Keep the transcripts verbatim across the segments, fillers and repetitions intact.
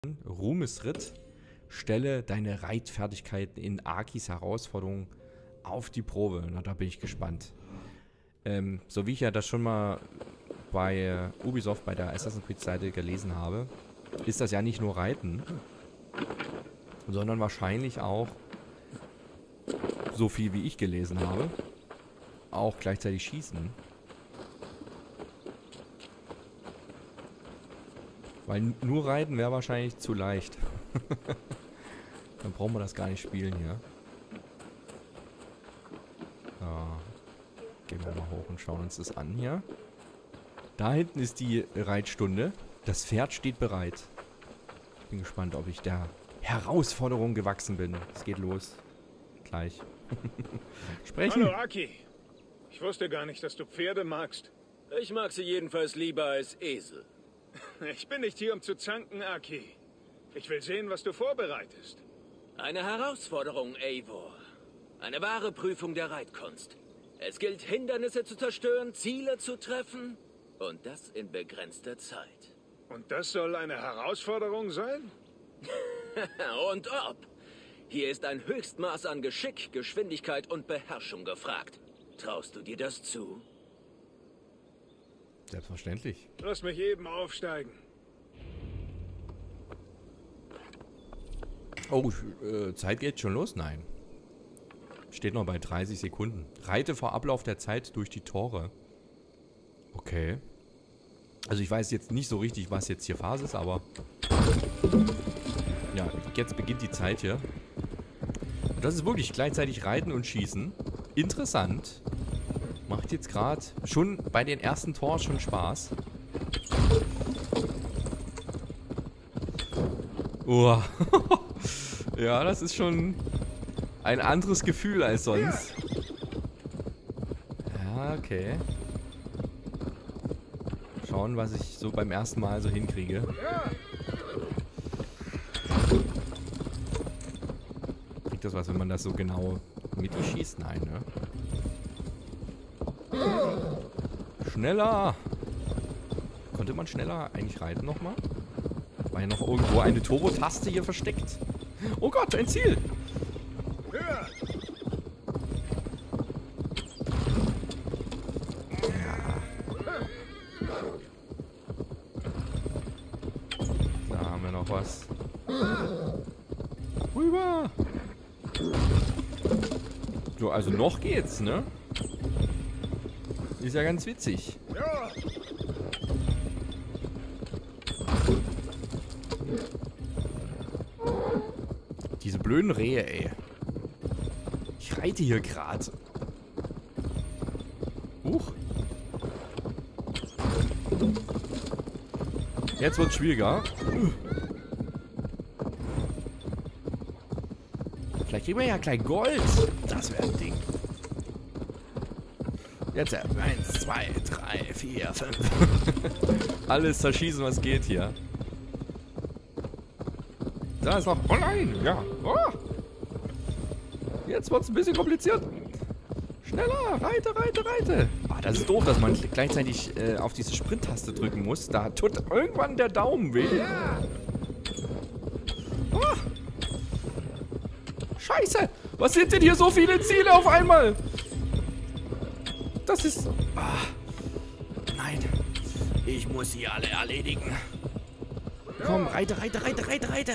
Ruhmesritt. Stelle deine Reitfertigkeiten in Akis Herausforderung auf die Probe. Na, da bin ich gespannt. Ähm, so wie ich ja das schon mal bei Ubisoft, bei der Assassin's Creed Seite gelesen habe, ist das ja nicht nur Reiten, sondern wahrscheinlich auch, so viel wie ich gelesen habe, auch gleichzeitig Schießen. Weil nur Reiten wäre wahrscheinlich zu leicht. Dann brauchen wir das gar nicht spielen hier. Ja. Gehen wir mal hoch und schauen uns das an hier. Da hinten ist die Reitstunde. Das Pferd steht bereit. Ich bin gespannt, ob ich der Herausforderung gewachsen bin. Es geht los. Gleich. Sprechen. Hallo Aki. Ich wusste gar nicht, dass du Pferde magst. Ich mag sie jedenfalls lieber als Esel. Ich bin nicht hier, um zu zanken, Aki. Ich will sehen, was du vorbereitest. Eine Herausforderung, Eivor. Eine wahre Prüfung der Reitkunst. Es gilt, Hindernisse zu zerstören, Ziele zu treffen und das in begrenzter Zeit. Und das soll eine Herausforderung sein? Und ob. Hier ist ein Höchstmaß an Geschick, Geschwindigkeit und Beherrschung gefragt. Traust du dir das zu? Selbstverständlich. Lass mich eben aufsteigen. Oh, äh, Zeit geht schon los? Nein. Steht noch bei dreißig Sekunden. Reite vor Ablauf der Zeit durch die Tore. Okay. Also ich weiß jetzt nicht so richtig, was jetzt hier Phase ist, aber... Ja, jetzt beginnt die Zeit hier. Und das ist wirklich gleichzeitig Reiten und Schießen. Interessant. Macht jetzt gerade schon bei den ersten Toren schon Spaß. Uah. Ja, das ist schon ein anderes Gefühl als sonst. Ja, okay. Schauen, was ich so beim ersten Mal so hinkriege. Kriegt das was, wenn man das so genau mitschießt? Nein, ne? Schneller! Konnte man schneller eigentlich reiten nochmal? War ja noch irgendwo eine Turbo-Taste hier versteckt. Oh Gott, ein Ziel! Ja. Da haben wir noch was. Rüber! So, also noch geht's, ne? Ist ja ganz witzig. Ja. Diese blöden Rehe, ey. Ich reite hier gerade. Huch. Jetzt wird's schwieriger. Vielleicht kriegen wir ja gleich Gold. Das wäre ein Ding. Jetzt eins, zwei, drei, vier, fünf. Alles zerschießen, was geht hier. Da ist noch... Oh nein! Ja. Oh. Jetzt wird es ein bisschen kompliziert. Schneller! Reite, reite, reite! Ah, das ist doof, dass man gleichzeitig äh, auf diese Sprint-Taste drücken muss. Da tut irgendwann der Daumen weh. Ja. Oh. Scheiße! Was sind denn hier so viele Ziele auf einmal? Das ist... Ah. Nein. Ich muss sie alle erledigen. Komm, reite, reite, reite, reite, reite.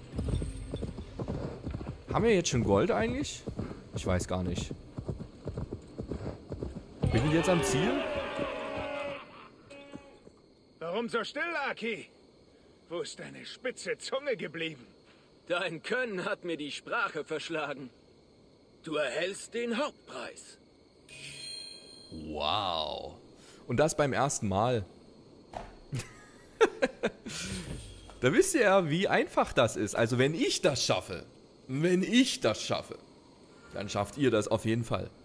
Haben wir jetzt schon Gold eigentlich? Ich weiß gar nicht. Bin ich jetzt am Ziel? Warum so still, Aki? Wo ist deine spitze Zunge geblieben? Dein Können hat mir die Sprache verschlagen. Du erhältst den Hauptpreis. Wow. Und das beim ersten Mal. Da wisst ihr ja, wie einfach das ist. Also wenn ich das schaffe, wenn ich das schaffe, dann schafft ihr das auf jeden Fall.